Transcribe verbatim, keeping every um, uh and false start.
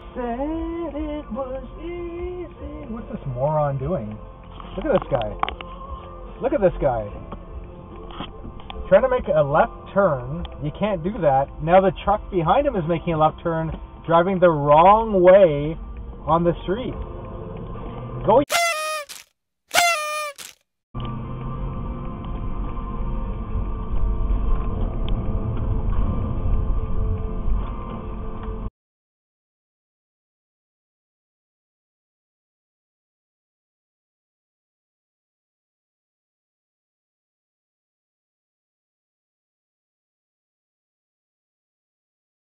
said it was easy. What's this moron doing? Look at this guy. Look at this guy. Trying to make a left turn. You can't do that. Now the truck behind him is making a left turn, driving the wrong way on the street.